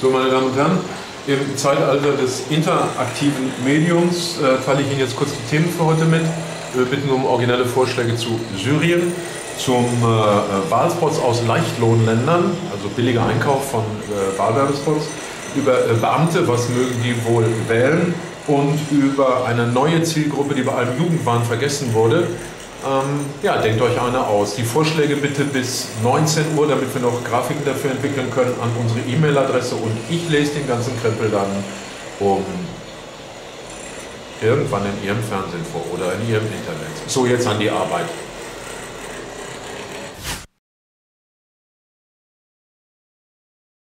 So, meine Damen und Herren, im Zeitalter des interaktiven Mediums teile ich Ihnen jetzt kurz die Themen für heute mit. Wir bitten um originelle Vorschläge zu Syrien, zum Wahlspots aus Leichtlohnländern, also billiger Einkauf von Wahlwerbespots, über Beamte, was mögen die wohl wählen, und über eine neue Zielgruppe, die bei allem Jugendwahn vergessen wurde. Ja, denkt euch eine aus. Die Vorschläge bitte bis 19 Uhr, damit wir noch Grafiken dafür entwickeln können, an unsere E-Mail-Adresse, und ich lese den ganzen Krempel dann irgendwann in Ihrem Fernsehen vor oder in Ihrem Internet. So, jetzt an die Arbeit.